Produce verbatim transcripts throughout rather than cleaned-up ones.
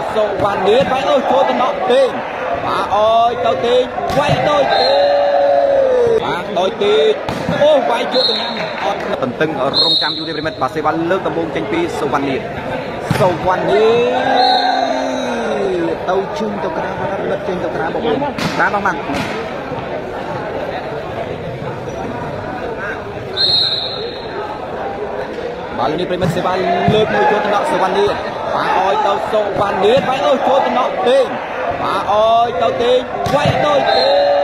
សុវណ្ណនេះបាយអើចូលទៅណក់ទេបាទអើយទៅទេវាយដូចទេបាទដូចទេអូវាយជួបទៅណាអត់តន្ទឹងរងចាំយូរទេប្រិមិត្តបាទសេវាលើកដំបូងចេញពីសុវណ្ណនេះសុវណ្ណនេះទៅជើងទៅក្រៅបាទលឹកចេញទៅក្រៅបងប្អូនបាទបងបាទបាទនេះប្រិមិត្តសេវាលើកមួយចូលទៅណក់សុវណ្ណនេះបាទអើយទៅសុវណ្ណនេះបាយអើចូលទៅណក់ទេបាទអើយទៅទេវាយដូចទេ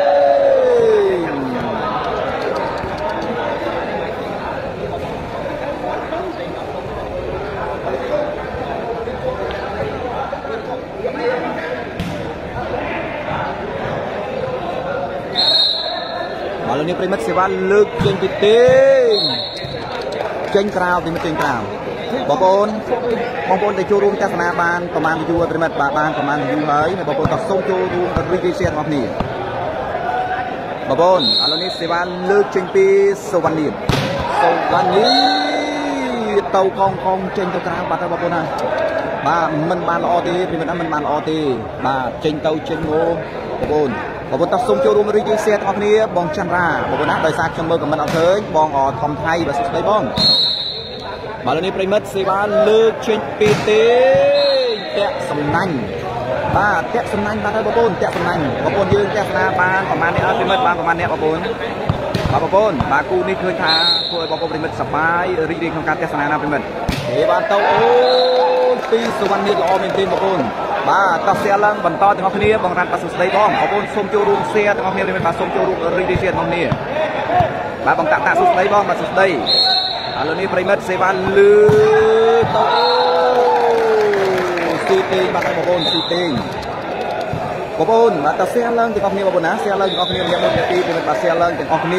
បាទនេះប្រិមិត្តសេវាលើកចេញពីទេចេញក្រៅពីចេញក្រៅបងប្អូនបងប្អូនដែលចូលរួមទស្សនាបានប្រមាណយូរប្រិមិត្តបាទបានប្រមាណយូរហើយបងប្អូនក៏សូមចូលរួមរីករាយទាំងអស់គ្នាបងប្អូនឥឡូវនេះសេវាលើកចេញពីសុវណ្ណនេះសុវណ្ណនេះទៅកងកងចេញទៅក្រៅបាត់ហើយបងប្អូនណាបាទមិនបានល្អទេប្រិមិត្តមិនបានល្អទេបាទចេញទៅចេញមកបងប្អូនបងប្អូនតោះសូមចូលរួមរីករាយទាំងអស់គ្នាបងចន្ទរាបងប្អូនណាដោយសារខ្ញុំមើលខមមិនអត់ឃើញបងអធំថៃបាទសួស្ដីបងបាទនេះប្រិមិត្តសេវាលើកចេញពីទេតាក់សំណាញ់បាទតាក់សំណាញ់បាទហើយបងប្អូនតាក់សំណាញ់បងប្អូនយើងទស្សនាបានប្រហែលនេះអត់ប្រិមិត្តបានប្រហែលនេះបងប្អូនបាទបងប្អូនបាទគូនេះឃើញថាធ្វើឲ្យបងប្អូនប្រិមិត្តសប្បាយរីករាយក្នុងការទស្សនាណាប្រិមិត្តហេបានទៅអូពីសុវណ្ណនេះល្អមែនទេបងប្អូនបាទតោះ share ឡើងបន្តទាំងអស់គ្នាបងរ៉ាត់បាទសួស្ដីបងបងប្អូនសូមចូលរួម share ទាំងអស់គ្នាប្រិមិត្តបាទសូមចូលរួមរីករាយទាំងអស់គ្នាបាទបងតាក់តាក់សួស្ដីបងបាទសួស្ដីឥឡូវនេះប្រិមិត្តសេវាលើទៅស៊ីទេងបាទបងប្អូនស៊ីទេងបងប្អូនបាទតើ share ឡើងទាំងអស់គ្នាបងប្អូនណា share ឡើងទាំងអស់គ្នារយៈមួយនាទីប្រិមិត្តបាទ share ឡើងទាំងអស់គ្នា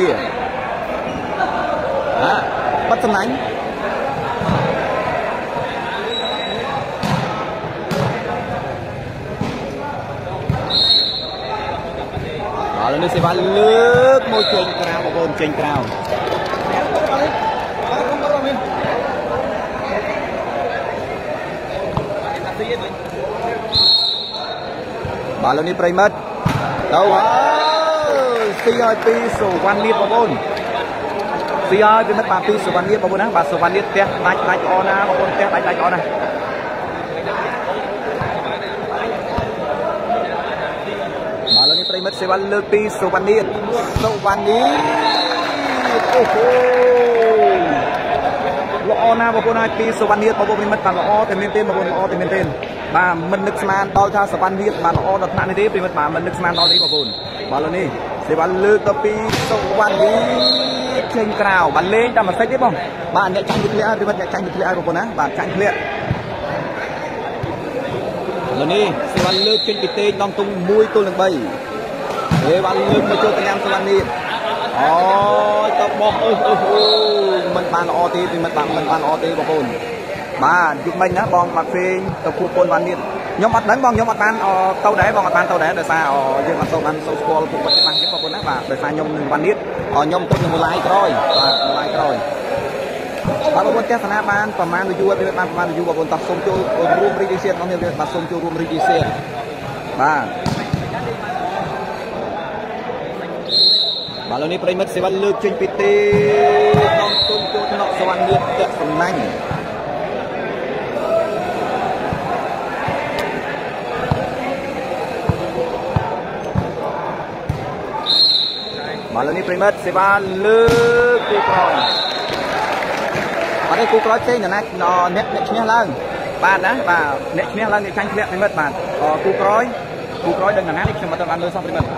បាទបាត់សំណាញ់ឥឡូវនេះសេវាលើកមកចេញក្រៅបងប្អូនចេញក្រៅបាទឥឡូវនេះប្រិមិត្តទៅហើយស៊ីឲ្យពីសុវណ្ណនេះបងប្អូនស៊ីឲ្យប្រិមិត្តបាទពីសុវណ្ណនេះបងប្អូនណាបាទសុវណ្ណនេះផ្ទះដាច់ដាច់ល្អណាបងប្អូនផ្ទះដាច់ដាច់ល្អណាប្រិមិត្តសេវាលើកពីសុវណ្ណនេះសុវណ្ណនេះអូហូល្អណាស់បងប្អូនហើយពីសុវណ្ណនេះបងប្អូនប្រិមិត្តបានល្អតែមែនទេបងប្អូនល្អតែមែនទេបាទមិននឹកស្មានដល់ថាសុវណ្ណនេះបានល្អដល់ថ្នាក់នេះទេប្រិមិត្តបាទមិននឹកស្មានដល់នេះបងប្អូនបាទឥឡូវនេះសេវាលើកទៅពីសុវណ្ណនេះចេញក្រៅបាទលេងតែមួយសិចទេបងបាទអ្នកចាញ់ទៅធ្លាក់ហើយប្រិមិត្តអ្នកចាញ់ទៅធ្លាក់ហើយបងប្អូនណាបាទចាញ់ធ្លាក់ឥឡូវនេះសេវាលើកចេញពីទេងដងទុំមួយទល់នឹងបីហេបានលើកមកចូលទៅញ៉ាំសុវណ្ណនេះអូយទៅបោះអឺអឺអឺមិនបានល្អទេពីមិនបានមិនបានល្អទេបងប្អូនបាទយុគមិញណាបងបាត់ពេងទៅគូពូនវ៉ាន់នេះខ្ញុំអត់ដឹងបងខ្ញុំអត់បានទៅដែរបងអត់បានទៅដែរដោយសារយើងអត់សូវបានសូវស្គាល់ពួកគាត់ច្បាស់ទេបងប្អូនណាបាទដោយសារខ្ញុំនឹងវ៉ាន់នេះខ្ញុំទៅនឹងមួយឡាយក្រោយបាទមួយឡាយក្រោយបាទបងប្អូនទស្សនាបានប្រមាណយូរទៅបានប្រមាណយូរបងប្អូនតោះសូមចូលរួមរីករាយរបស់ខ្ញុំបាទសូមចូលរួមរីករាយបាទបាទឥឡូវនេះប្រិមិត្តសេវាលើកចេញពីទេក្នុងទុំចូលថ្នាក់សុវណ្ណនេះតាក់សំណាញ់បាទឥឡូវនេះប្រិមិត្តសេវាលើកគូក្រោយបាទនេះគូក្រោយផ្សេងណាស់អ្នកអ្នកឈ្នះឡើងបាទណាបាទអ្នកឈ្នះឡើងអ្នកចាញ់ធ្លាក់ប្រិមិត្តបាទគូក្រោយគូក្រោយដឹងណានេះខ្ញុំមិនទៅបានលើសោះប្រិមិត្ត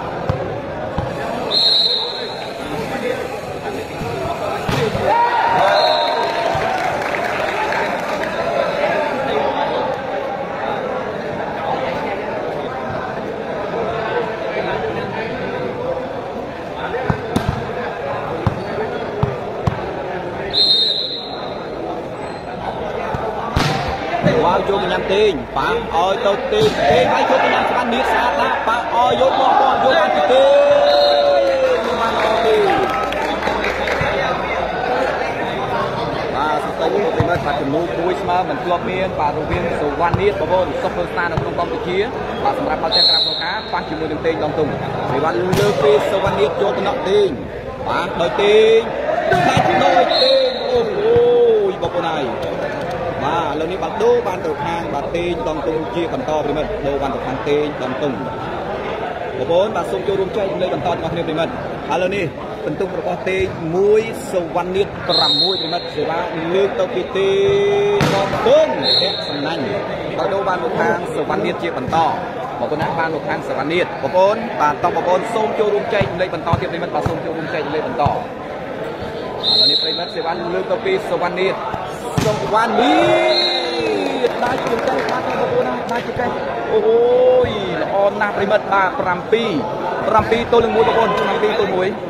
bao vô cái nhắm tiền bạn ơi tôi tiền tiền hãy vô cái nhắm ăn đi xa ta bạn ơi vô con con vô ăn tiền bạn ơi ba sắp tới មិត្តបាទចំនួនមួយស្មើមិនធ្លាប់មានបាទរវាងសុវណ្ណនេះបងប្អូនសុខស្តាននៅក្នុងកម្ពុជាបាទសម្រាប់បាល់ចេះក្រាបក្នុងការប៉ះជាមួយនឹងទេងដងទុំវិវត្តលើកពីសុវណ្ណនេះចូលតំណក់ទេងបាទដោយទេងដាច់ដោយទេងអូអូយបងប្អូនហើយបាទឥឡូវនេះបាល់ដូរបានទៅខាងបាទទេងដងទុំជាបន្តប្រិមិត្តដូរបានទៅខាងទេងដងទុំបងប្អូនបាទសូមចូលរួមចែកលេខបន្តរបស់គ្នាប្រិមិត្តឥឡូវនេះបន្ទុករបស់ទេងមួយសុវណ្ណនេះប្រាំមួយប្រិមិត្តសេវាលើកទៅពីទេងដងទុំតាក់សំណាញ់បាល់ដូរបានមកខាងសុវណ្ណនេះជាបន្តបងប្អូនណាបានមកខាងសុវណ្ណនេះបងប្អូនបាទតោះបងប្អូនសូមចូលរួមចែកលេខបន្តទៀតប្រិមិត្តបាទសូមចូលរួមចែកលេខបន្តឥឡូវនេះប្រិមិត្តសេវាលើកទៅពីសុវណ្ណនេះសុវណ្ណនេះដាច់ជាងចេះបាទបងប្អូនណាដាច់ជាងចេះអូយល្អណាស់ប្រិមិត្តបាទប្រាំពីរ ប្រាំពីរទល់នឹងមួយបងប្អូនប្រាំពីរទល់មួយ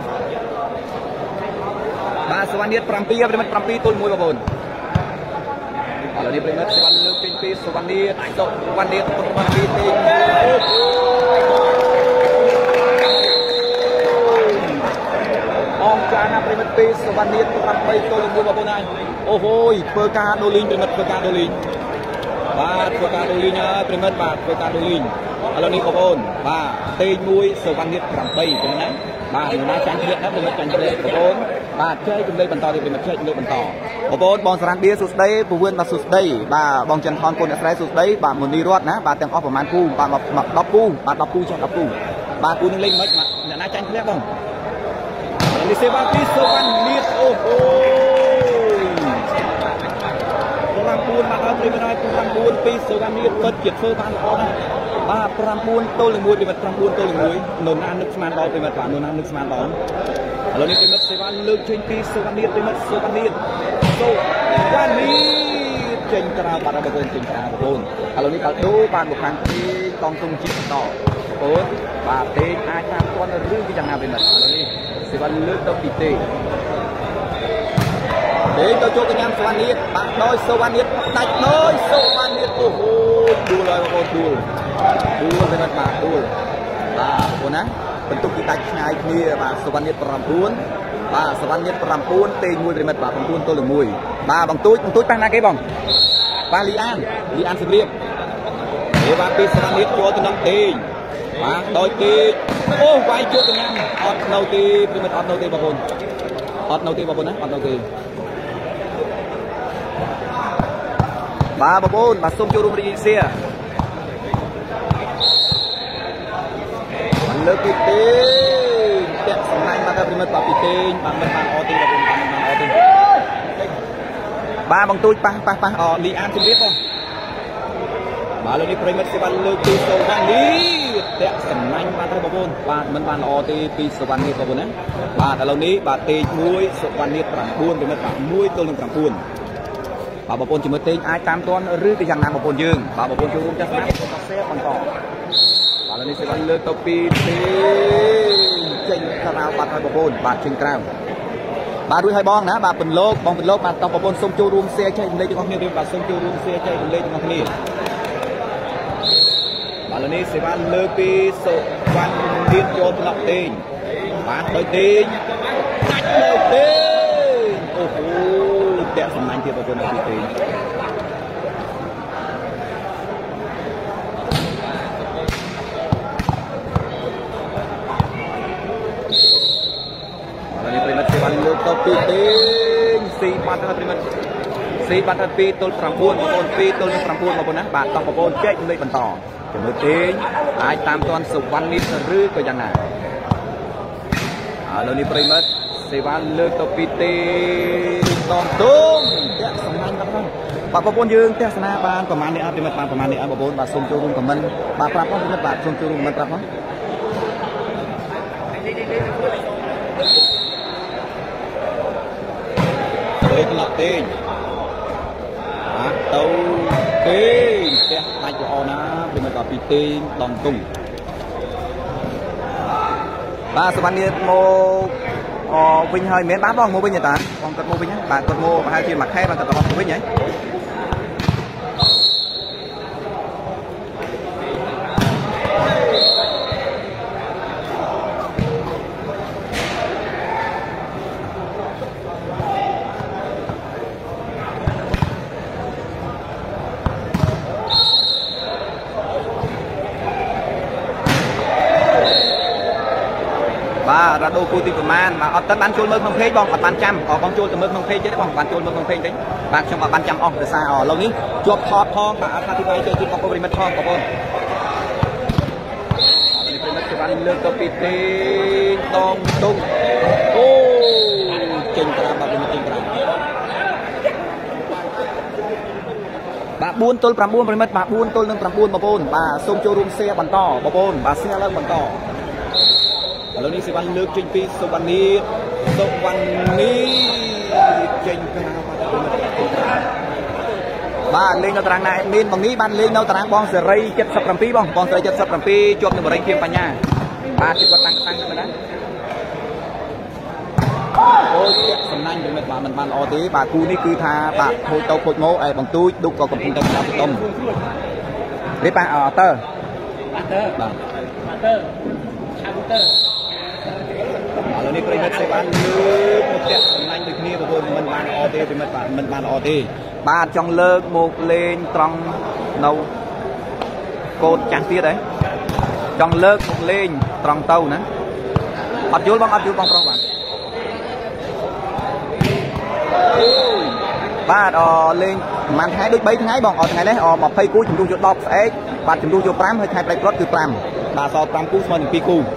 បាទសុវណ្ណនេះប្រាំពីរប្រិមិត្តប្រាំពីរទល់មួយបងប្អូនឥឡូវនេះប្រិមិត្តសេវាលើកចេញពីសុវណ្ណនេះសុវណ្ណនេះប្រាំពីរទេងអងចាណាប្រិមិត្តពីសុវណ្ណនេះប្រាំបីទល់នឹងមួយបងប្អូនហើយអូហូយធ្វើការដូលីងប្រិមិត្តធ្វើការដូលីងបាទធ្វើការដូលីងហើយប្រិមិត្តបាទធ្វើការដូលីងឥឡូវនេះបងប្អូនបាទទេងមួយសុវណ្ណនេះប្រាំបីចឹងណាបាទណាចាញ់ធ្លាក់ណាប្រិមិត្តចាញ់ធ្លាក់បងប្អូនបាទចែកចម្លែកបន្តទៀតប្រិមិត្តចែកចម្លែកបន្តបងប្អូនបងសារ៉ាន់បៀសួស្ដីពវឿនបាទសួស្ដីបាទបងចន្ទថនកូនអ្នកស្រីសួស្ដីបាទមនីរតណាបាទទាំងអស់ប្រហែលគូបាទដប់គូបាទដប់គូចុះដប់គូបាទគូនឹងលេងមិនអ្នកណាចាញ់ធ្លាក់បងនេះសេវាពីសុវណ្ណនេះអូអូប្រាំបួនបាទប្រិមិត្តហើយប្រាំបួនពីសុវណ្ណនេះពិតជាធ្វើបានល្អណាស់បាទប្រាំបួនទល់នឹងមួយប្រិមិត្តប្រាំបួនទល់នឹងមួយនរណានឹកស្មានដល់ប្រិមិត្តបាទនរណានឹកស្មានដល់ឥឡូវនេះប្រិមិត្តសេវាលើកចេញពីសុវណ្ណនេះប្រិមិត្តសុវណ្ណនេះសុវណ្ណនេះចេញក្រៅបាទបងប្អូនចេញក្រៅបងប្អូនឥឡូវនេះកាល់ដូបានមកខាងទីតងទុំជីបន្តបងប្អូនបាទទេអាចតាមទាន់ឬពីយ៉ាងណាប្រិមិត្តឥឡូវនេះសេវាលើកទៅពីទេទេទៅចូលកញ្ញាសុវណ្ណនេះបាទដោយសុវណ្ណនេះដាច់ដោយសុវណ្ណនេះអូហូដួលហើយបងប្អូនដួលដួលទៅណាបាទដួលបាទបងប្អូនណាបន្ទុកទីដាច់ឆ្ងាយគ្នាបាទសុវណ្ណនេះប្រាំបួនបាទសុវណ្ណនេះប្រាំបួនទេមួយប្រិមិត្តបាទប្រាំបួនទល់នឹងមួយបាទបងទូចបងទូចប៉ះណាគេបងបាទលីអានលីអានសំរៀបទេបាទពីសុវណ្ណនេះចូលទៅនឹងទេបាទដោយទេអូវាយជួបកញ្ញាអត់នៅទេប្រិមិត្តអត់នៅទេបងប្អូនអត់នៅទេបងប្អូនណាអត់នៅទេបាទបងប្អូនបាទសូមចូលរួមរីករាយសៀបានលើកពីទេតាក់សំណាញ់បាទប្រិមិត្តបាទពីទេបាទមិនបានអត់ទេបងប្អូនបាទមិនបានអត់ទេបាទបងទូចប៉ះប៉ះប៉ះអលីអានជំរាបបងបាទលើនេះប្រិមិត្តសេវាលើកពីសុវណ្ណនេះតាក់សំណាញ់បាទបងប្អូនបាទមិនបានល្អទេពីសុវណ្ណនេះបងប្អូនណាបាទឥឡូវនេះបាទទេមួយសុវណ្ណនេះប្រាំបួនប្រិមិត្តបាទមួយទល់នឹងប្រាំបួនបាទបងប្អូនជាមួយទេងអាចតាមទាន់ឬក៏យ៉ាងណាបងប្អូនយើងបាទបងប្អូនចូលរួមទស្សនាបន្តសេបន្តបាទឥឡូវនេះសេវាលើកទៅពីទេចេញក្រៅបាត់ហើយបងប្អូនបាទចេញក្រៅបាទរួចហើយបងណាបាទពន្លកបងពន្លកបាទតោះបងប្អូនសូមចូលរួម share ចែករំលែកទាំងអស់គ្នារៀបបាទសូមចូលរួម share ចែករំលែកទាំងអស់គ្នាបាទឥឡូវនេះសេវាលើកពីសុវណ្ណទៀតចូលថ្នាក់ទេងបាទដោយទេងដាច់ដោយទេងអូហូតាក់សំណាញ់ទៀតបងប្អូនពីទេងលើកទៅពីទេងស៊ីបាត់ហើយប្រិមិត្តស៊ីបាត់ហើយពីទល់ប្រាំបួនបងប្អូនពីទល់នឹងប្រាំបួនបងប្អូនណាបាទតោះបងប្អូនចែកលេខបន្តជាមួយទេងអាចតាមទាន់សុវណ្ណនេះឬក៏យ៉ាងណាឥឡូវនេះប្រិមិត្តសេវាលើកទៅពីទេងតងទុំតាក់សំណាញ់បាត់ហើយបាទបងប្អូនយើងទស្សនាបានប្រហែលនេះអត់ប្រិមិត្តបានប្រហែលនេះអត់បងប្អូនបាទសូមចូលរួមខមមិនបាទប្រាប់ផងប្រិមិត្តបាទសូមចូលរួមខមមិនប្រាប់ផងលេខឡទេងបាទទៅទេងផ្ទះដាច់ល្អណាស់ពីមកពីទេងដងទុំបាទសុវណ្ណនេះមកអវិញហើយមែនបាទបងមកវិញទេតាបងគាត់មកវិញបាទគាត់មកប្រហែលជាមួយខែបាទគាត់ទៅវិញហើយបាទរ៉ាដូគូទីប្រមាណបាទអត់ទៅបានចូលមើលក្នុងเพจបងអត់បានចាំអបងចូលទៅមើលក្នុងเพจទេបងបានចូលមើលក្នុងเพจទេបាទខ្ញុំអត់បានចាំអស់ដោយសារឥឡូវនេះជាប់ថតផងបាទអធិប្បាយចូលជូនបងប្អូនប្រិមិត្តផងបងប្អូនប្រិមិត្តគេបានលើកទៅពីទេដងដងអូចេញក្រៅបាទប្រិមិត្តចេញក្រៅបាទបួនទល់ប្រាំបួនប្រិមិត្តបាទបួនទល់នឹងប្រាំបួនបងប្អូនបាទសូមចូលរួមshareបន្តបងប្អូនបាទ share ឡើងបន្តឥឡូវនេះសេវាលើកចេញពីសុវណ្ណីសុវណ្ណីចេញក្រៅបាទលេងនៅតារាងណាអេដមីនបងនេះបានលេងនៅតារាងបងសេរីเจ็ดสิบเจ็ดបងបងសេរីเจ็ดสิบเจ็ดជាប់នឹងបរិយាបញ្ញាបាទជិះគាត់តាំងតាំងទៅណាអូយសំណាញ់ប្រិមិត្តបាទមិនបានល្អទេបាទគូនេះគឺថាបាទខូចទៅខូចមកឯបងទូចឌុកក៏កំពុងតែចាប់តុំនេះប៉ះអតើបាទតើបាទបាទតើឆាបតើឥឡូវនេះប្រិមិត្តសេវាលើកមកផ្ទះសំណាញ់ដូចគ្នាបងប្អូនមិនបានល្អទេប្រិមិត្តបាទមិនបានល្អទេបាទចង់លើកមកលេងត្រង់នៅកូនចាស់ទៀតហ៎ចង់លើកមកលេងត្រង់ទៅណាអត់យល់បងអត់យល់បងប្រុសបាទបាទអលេងប្រហែលថ្ងៃដូចបីថ្ងៃបងអត់ថ្ងៃនេះអยี่สิบគូជំនួសយកដប់ស្អែកបាទជំនួសយកប្រាំហើយថ្ងៃប្រៃប្រត់គឺប្រាំបាទសល់ប្រាំគូស្មើនឹងពីរគូ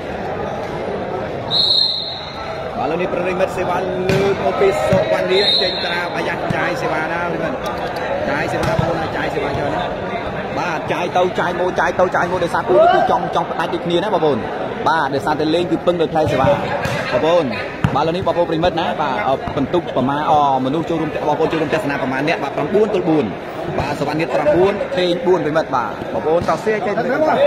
បាទឥឡូវនេះប្រិមិត្តសេវាលើកមកពីសុវណ្ណីចេញត្រាប្រយ័ត្នចាយសេវាណាប្រិមិត្តចាយសេវាបងណាចាយសេវាច្រើនណាបាទចាយទៅចាយមកចាយទៅចាយមកដោយសារគូនេះគឺចង់ចង់ផ្ដាច់ដូចគ្នាណាបងប្អូនបាទដោយសារតែលេងគឺពឹងដោយផ្លែសេវាបងប្អូនបាទឥឡូវនេះបងប្អូនប្រិមិត្តណាបាទបន្ទុកប្រមាណអមនុស្សចូលរួមបងប្អូនចូលរួមទស្សនាប្រមាណអ្នកបាទប្រាំបួនទល់បួនបាទសវណ្ណិតប្រាំបួនពេញបួនប្រិមិត្តបាទបងប្អូនតោះសៀចេញប្រិមិត្តបាទ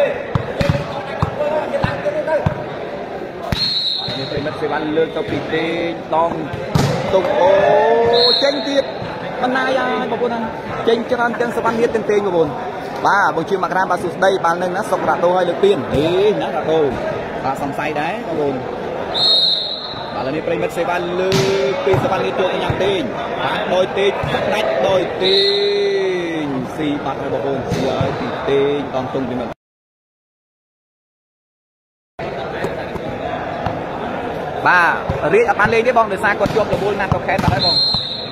នេះប្រិមិត្តសេវាលើកទៅពីទេដងទុកអូចេញទៀតបណ្ណាយហើយបងប្អូនណាចេញច្រើនទាំងសវណ្ណិតទាំងទេងបងប្អូនបាទបងជាមកក្រាមបាទសួស្ដីបាទនឹងណាសុករ៉ាដូឲ្យលើកពីនហេណារ៉ាដូបាទសំស័យដែរបងប្អូនឥឡូវនេះប្រិមិត្តសេវាលើកពីសវណ្ណីចូលកញ្ញាទេងបាទដោយទេងដាច់ដោយទេងស៊ីបាត់ហើយបងប្អូនស៊ីហើយពីទេងដងទុំប្រិមិត្តបាទរៀបអត់បានលេងទេបងដោយសារគាត់ជាប់រវល់ណាស់ក៏ខេតបាត់ហើយបងឥ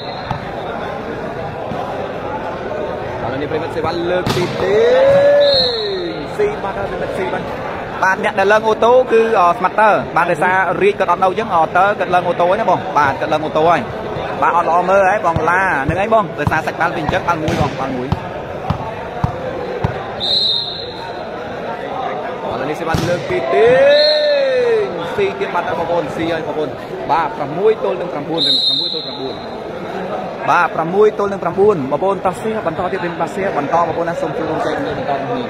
ឡូវនេះប្រិមិត្តសេវាលើកពីទេងស៊ីបាត់ហើយប្រិមិត្តស៊ីបាត់បាទអ្នកដែលឡើងអូតូគឺស្មាត់តើបាទដោយសាររៀបគាត់អត់នៅអញ្ចឹងអត់តើគាត់ឡើងអូតូហ្នឹងបងបាទគាត់ឡើងអូតូហើយបាទអត់ល្អមើលហើយបងឡាហ្នឹងហើយបងដោយសារសាច់បាល់ពីអញ្ចឹងបាល់មួយបងបាល់មួយឥឡូវនេះសេវាលើកពីទេស៊ីទៀតបាត់បងប្អូនស៊ីហើយបងប្អូនបាទប្រាំមួយទល់នឹងប្រាំបួនប្រាំមួយទល់ប្រាំបួនបាទប្រាំមួយទល់នឹងប្រាំបួនបងប្អូនតោះស៊ីបន្តទៀតវិញបាទស៊ីបន្តបងប្អូនណាសូមជួយរួមចែកគ្នាបន្តគ្នា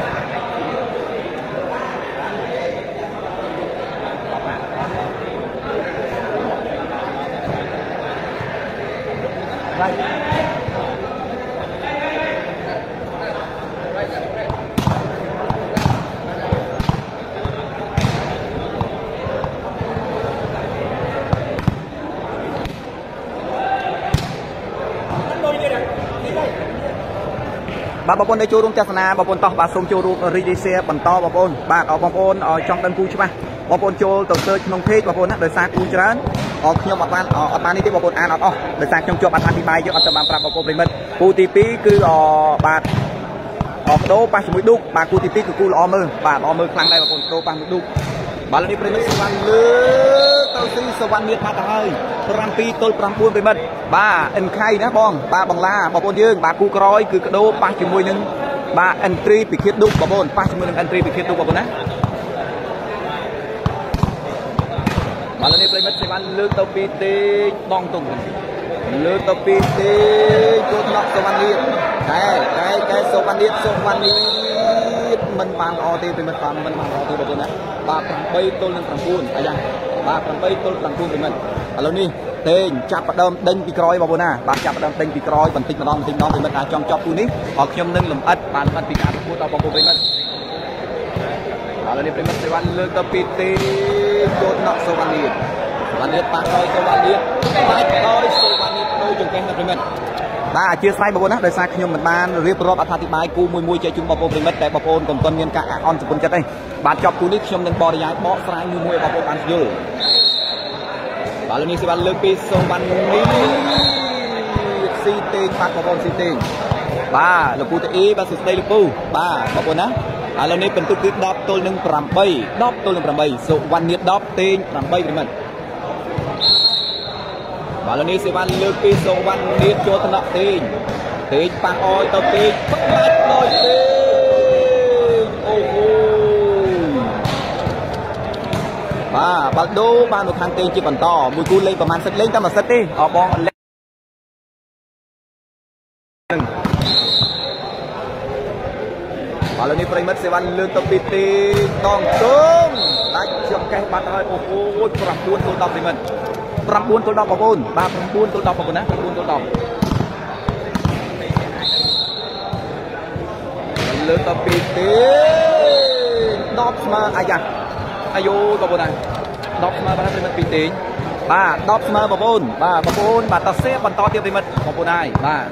បាទបងប្អូនដែលចូលរួមទស្សនាបងប្អូនតោះបាទសូមចូលរួមរីឌីសេបន្តបងប្អូនបាទអរបងប្អូនចង់ដឹងគូច្បាស់បងប្អូនចូលទៅ search ក្នុង page បងប្អូនណាដោយសារគូច្រើនអរខ្ញុំអត់បានអត់បាននេះទេបងប្អូនអានអត់អស់ដោយសារខ្ញុំជាប់អធិប្បាយយកអត់ទៅបានប្រាប់បងប្អូនប្រិមិត្តគូទីពីរគឺអបាទអកដោប៉ះជាមួយឌុកបាទគូទីពីរគឺគូល្អមើលបាទល្អមើលខ្លាំងដែរបងប្អូនដោប៉ះមួយឌុកបាទនេះប្រិមិត្តសវណ្ណលើទៅស៊ីសវណ្ណមានបាត់ទៅហើយប្រាំពីរទល់ប្រាំបួនប្រិមិត្តបាទអិនខៃណាបងបាទបងឡាបងប្អូនយើងបាទគូក្រោយគឺកដោប៉ះជាមួយនឹងបាទ entry ពីខៀតឌុកបងប្អូនប៉ះជាមួយនឹង entry ពីខៀតឌុកបងប្អូនណាបាទនេះប្រិមិត្តសេវាលើកទៅពីទេដងទុំលើកទៅពីទេចូលថ្នាក់សវណ្ណនេះតែតែតែសវណ្ណនេះសវណ្ណនេះមិនបានល្អទេប្រិមិត្តបាទមិនបានល្អទេបងប្អូនណាបាទប្រាំបីទល់នឹងប្រាំបួនអាយ៉ាបាទប្រាំបីទល់ប្រាំបួនប្រិមិត្តឥឡូវនេះទេងចាប់ផ្ដើមដេញពីក្រោយបងប្អូនណាបាទចាប់ផ្ដើមដេញពីក្រោយបន្តិចម្ដងបន្តិចម្ដងប្រិមិត្តអាចចង់ចប់គូនេះអរខ្ញុំនឹងលំអិតបានលំអិតពីការប្រកួតដល់បងប្អូនប្រិមិត្តឥឡូវនេះប្រិមិត្តសេវាលើកទៅពីទេចូលថ្នាក់សវណ្ណនេះសវណ្ណនេះប៉ះដោយសវណ្ណនេះបាច់ដោយសវណ្ណនេះដូចចង្កេះណាប្រិមិត្តបាទអធិស្ឋានបងប្អូនណាដោយសារខ្ញុំមិនបានរៀបរាប់អត្ថាធិប្បាយគូមួយមួយចែកជូនបងប្អូនប្រិមិត្តតែបងប្អូនកុំទាន់មានការអន់សពុនចិត្តទេបាទចប់គូនេះខ្ញុំនឹងបរិយាយបកស្រាយមួយមួយបងប្អូនបានយល់បាទលោកនេះសិបានលើកពីសូវ៉ាន់នេះស៊ីទេងបាទបងប្អូនស៊ីទេងបាទលោកពូតាអ៊ីបាទសួស្ដីលោកពូបាទបងប្អូនណាឥឡូវនេះពិន្ទុគឺដប់ទល់នឹងប្រាំបី ដប់ទល់នឹងប្រាំបីសូវ៉ាន់នេះដប់ទេងប្រាំបីប្រិមិត្តបាទឥឡូវនេះសិបានលើកពីសូវ៉ាន់នេះចូលថ្នាក់ទេងទេងប៉ះអោយទៅទេងផ្ដាច់ដោយទេងអូហូបាទបាល់ដូបានមកខាងទេងជាបន្តមួយគូលេងប្រហែលសិតលេងតែមួយសិតទេអបងឥឡូវនេះប្រិមិត្តសេវាលើកទៅពីទីតងទងដាច់ជាប់កេះបាត់ហើយអូអូប្រាំបួនទល់ដប់ប្រិមិត្តប្រាំបួនទល់ដប់បងប្អូនបាទប្រាំបួនទល់ដប់បងប្អូនណាប្រាំបួនទល់ដប់លើកទៅពីទីដប់ស្មើអាយ៉ាអាយូបងប្អូនណាដប់ស្មើបាទប្រិមិត្តពីទីបាទដប់ស្មើបងប្អូនបាទបងប្អូនបាទតសេបន្តទៀតប្រិមិត្តបងប្អូនហើយបាទ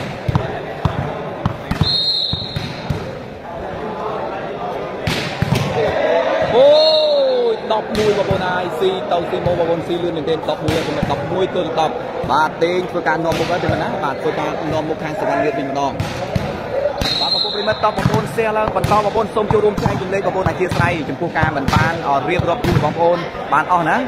អូយដប់មួយបងប្អូនហើយស៊ីទៅស៊ីមកបងប្អូនស៊ីលឿនមែនទេដប់មួយខ្ញុំដប់មួយទល់ដប់បាទទេងធ្វើការនាំមុខហើយទេណាបាទធ្វើការនាំមុខខាងសវណ្ណលៀបវិញម្ដងបាទបងប្អូនប្រិមិត្តតបបងប្អូនshareឡើងបន្តបងប្អូនសូមចូលរួមចែកចម្លែកបងប្អូនអធិស្ឋានចំពោះការមិនបានរៀបរាប់ជូនបងប្អូនបានអស់ណា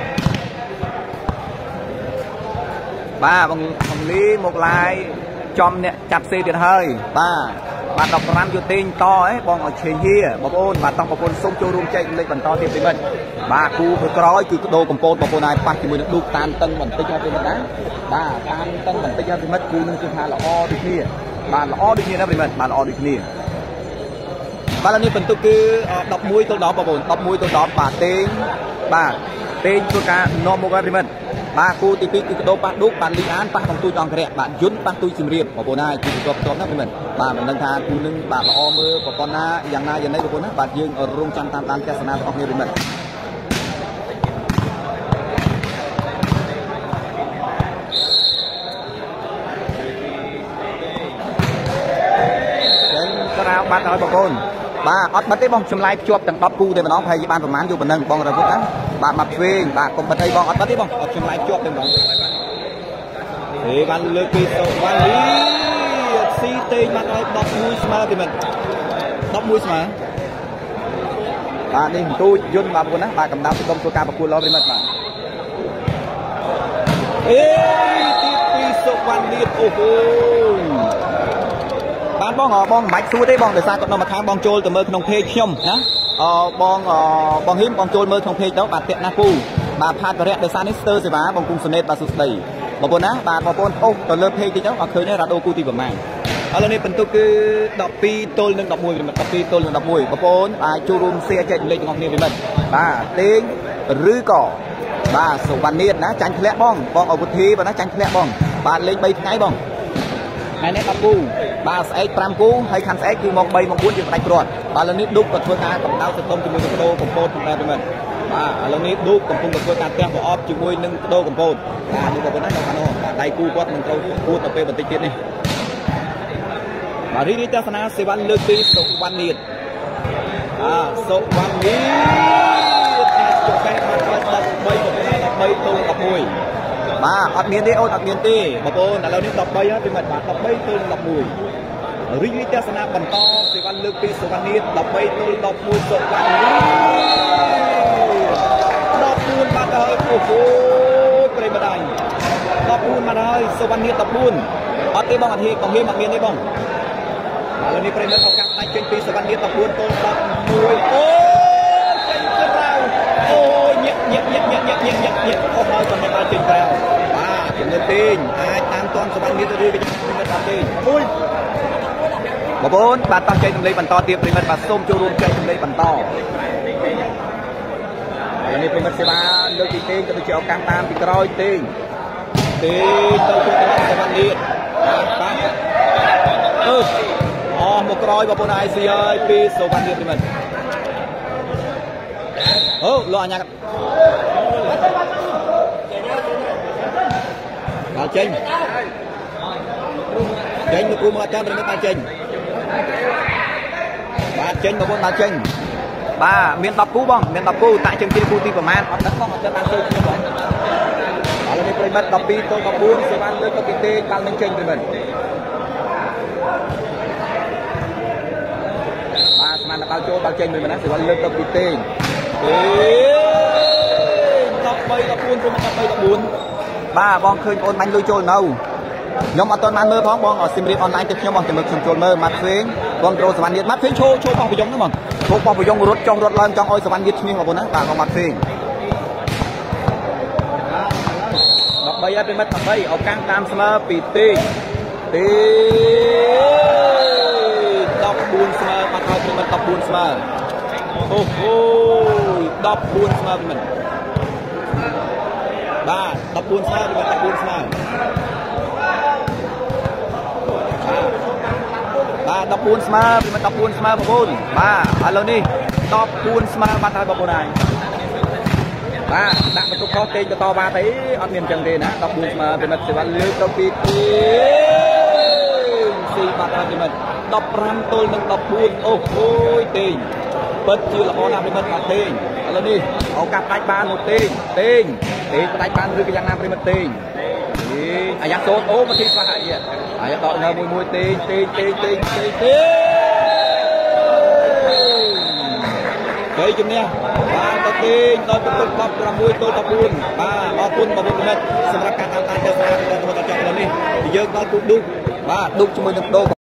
បាទបងបងលីមកឡាយចំអ្នកចាប់សេទៀតហើយបាទបាទដប់ប្រាំយកទេងតអីបងឲ្យឆេងហៀបងប្អូនបាទតោះបងប្អូនសូមចូលរួមចែកលេខបន្តទៀតពីមិត្តបាទគូក្រោយគឺដោកំពតបងប្អូនហើយប៉ះជាមួយនឹងឌូកតានតឹងបន្តិចហើយពីមិត្តណាបាទតានតឹងបន្តិចហើយពីមិត្តគូនឹងគឺថាល្អដូចគ្នាបាទល្អដូចគ្នាណាពីមិត្តបាទល្អដូចគ្នាបាទនេះបន្ទុកគឺដប់មួយទល់ដប់បងប្អូនដប់មួយទល់ដប់បាទទេងបាទទេងធ្វើការនាំមកហើយពីមិត្តបាទគូទីពីរគឺកដោប៉ះឌូកបាទលីអានប៉ះកំទួយអង្គរៈបាទយុនប៉ះទួយជំរាបបងប្អូនហើយគឺបន្ទាប់បន្ទាប់ណាបងប្អូនបាទមិនដឹងថាគូនឹងបាទល្អមើលប្រព័ន្ធណាយ៉ាងណាយ៉ាងណីបងប្អូនណាបាទយើងរងចាំតាមដានទស្សនារបស់គ្នាបងប្អូនចឹងក្រៅបាត់ហើយបងប្អូនបាទអត់បាត់ទេបងចម្លែកភ្ជាប់ទាំងដប់គូតែម្ដងប្រហែលជាបានប្រមាណយកប៉ុណ្ណឹងបងរវុធណាបាទមកឆ្វេងបាទកុំបាត់អីបងអត់បាត់ទេបងអត់ចម្លែកភ្ជាប់តែម្ដងហេបានលើកពីសូវ៉ាន់លីស៊ីទេងបានឲ្យដប់មួយស្មើទេមែនដប់មួយស្មើបាទនេះទូចយន្តបាទបងប្អូនណាបាទកម្ដៅសុំធ្វើការប្រគួតល្អប្រិមិត្តបាទអេទីពីសូវ៉ាន់លីអូហូបានបងបងមិនបាច់សួរទេបងដោយសារគាត់នៅមកខាងបងចូលទៅមើលក្នុងเพจខ្ញុំណាអបងបងហ៊ីមបងចូលមើលក្នុងเพจទៅបាទតាក់ណាគូបាទផាតបរិយដោយសារនេះស្ទើរសេវាបងគុំសនេតបាទសុស្ដីបងប្អូនណាបាទបងប្អូនអូសទៅលើเพจទីទៅអត់ឃើញទេរ៉ាដូគូទីប្រមាណឥឡូវនេះបន្ទុកគឺដប់ពីរទល់នឹងដប់មួយដប់ពីរទល់នឹងដប់មួយបងប្អូនអាចចូលរួមសៀចែកចម្លែកទាំងអស់គ្នាវិញបាទទេងឬក៏បាទសុវណ្ណនាតណាចាញ់ធ្លាក់បងបងអវុធីបាទណាចាញ់ធ្លាក់បងបាទលេខបីថ្ងៃបងហើយនេះដប់គូបាទស្អែកប្រាំគូហើយខាន់ស្អែកគឺមកបីមកបួនយើងផ្ដាច់ព្រាត់បាទឥឡូវនេះឌុកក៏ធ្វើការកម្ដៅទៅតុំជាមួយនឹងកដោកំពតផងដែរមែនបាទឥឡូវនេះឌុកកំពុងតែធ្វើការទះប្រអប់ជាមួយនឹងកដោកំពតបាទនេះបងប្អូនណាដល់ខាងនោះដៃគូគាត់នឹងត្រូវគួតទៅពេលបន្តិចទៀតនេះបាទរីនេះទស្សនាសេវាលើកទីសុវណ្ណនាតអាសុវណ្ណនាតចុះកែបានដល់ដប់បីបងប្អូនដប់បីទល់ដប់មួយបាទអត់មានទេអូនអត់មានទេបងប្អូនឥឡូវនេះដប់បីហើយពីមិត្តបាទដប់បីទល់ដប់មួយរីករាយទស្សនាបន្តសេវាលើកពីសុវណ្ណនាតដប់បីទល់ដប់មួយសុវណ្ណនាតដប់បួនបាត់ហើយអូហូប្រិមដាយដប់បួនបាត់ហើយសុវណ្ណនាតដប់បួនអត់ទេបងអត់ហេបងហេអត់មានទេបងឥឡូវនេះប្រិមឱកាសផ្ដាច់ចេញពីសុវណ្ណនាតដប់បួនទល់ដប់មួយអូចេញក្រៅអូញាក់ញាក់ញាក់ញាក់ញាក់ញាក់ញាក់អូហើយគាត់បានចេញក្រៅបាទជំនឿពេញអាចតាមតាន់សុវណ្ណនាតទៅវិញមិនបានទេមួយបងប្អូនបាទតោះចែកចម្លែកបន្តទៀតប្រិមិត្តបាទសូមចូលរួមចែកចម្លែកបន្តឥឡូវនេះប្រិមិត្តសេវាលើកទីទេងក៏ដូចជាឱកាសតាមពីក្រោយទេងទេងទៅជួយដល់សុវណ្ណនាតបាទអឺអស់មកក្រោយបងប្អូនអាយស៊ីហើយពីសុវណ្ណនាតប្រិមិត្តអូលោកអញ្ញាបាទចេញចេញលោកគ្រូមកអត់ចាំប្រិមិត្តបានចេញបាទចេញបងប្អូនបានចេញបាទមានដប់គូបងមានដប់គូតាក់ជើងទីគូទីប្រមាណអត់ដឹងបងអត់ដឹងបានជួយខ្ញុំបងឥឡូវនេះប្រិមិត្តដប់ពីរទល់ដប់បួនសេវាលើកទៅពីទេបាល់នឹងចេញប្រិមិត្តបាទស្មានតែបាល់ចូលបាល់ចេញមួយម្ដងសេវាលើកទៅពីទេអេដប់បីដប់បួនព្រមដប់បីដប់បួនបាទបងឃើញបងបាញ់លុយចូលនៅខ្ញុំអត់ទាន់បានមើលផងបងស៊ីមរៀបអនឡាញទៅខ្ញុំបងតែមើលខ្ញុំចូលមើលម៉ាត់ផ្សេងបងត្រូលសវណ្ណទៀតម៉ាត់ផ្សេងឈោឈោបោះប្រយុងហ្នឹងបងឈោបោះប្រយុងរត់ចុះរត់ឡើងចង់ឲ្យសវណ្ណទៀតឈ្នះបងប្អូនណាបាទបងម៉ាត់ផ្សេងដប់បីហើយប្រិមិត្តដប់បីឱកាសតាមស្មើពីទេទេដប់បួនស្មើបាត់ហើយប្រិមិត្តដប់បួនស្មើអូហូដប់បួនស្មើប្រិមិត្តបាទដប់បួនស្មើប្រិមិត្តដប់បួនស្មើបាទដប់បួនស្មើពីមិនដប់បួនស្មើបងប្អូនបាទឥឡូវនេះដប់បួនស្មើបាត់ហើយបងប្អូនហើយបាទដាក់បន្ទុកខុសទេបន្តបាទអីអត់មានអញ្ចឹងទេណាដប់បួនស្មើពីមិនសេវាលើកទៅពីទីស៊ីបាត់ហើយពីមិនដប់ប្រាំទល់នឹងដប់បួនអូអូយទេងពិតជាល្អណាស់ពីមិនអត់ទេងឥឡូវនេះឱកាសផ្ដាច់បានមកទេងទេងទេងផ្ដាច់បានឬក៏យ៉ាងណាពីមិនទេងអាយ៉ាសូនអូមកទីស្វាអាយ៉ាអាយ៉ាដកនៅមួយមួយទេងទេងទេងទេងទេងទេគេជំនះបានទៅទេងដល់បន្ទុកដប់ប្រាំមួយទល់ដប់បួនបាទអរគុណបងប្អូនមិត្តសម្រាប់ការតាមដានទស្សនារបស់របស់កញ្ចក់ឥឡូវនេះយើងដល់គូឌុបបាទឌុបជាមួយនឹងដូ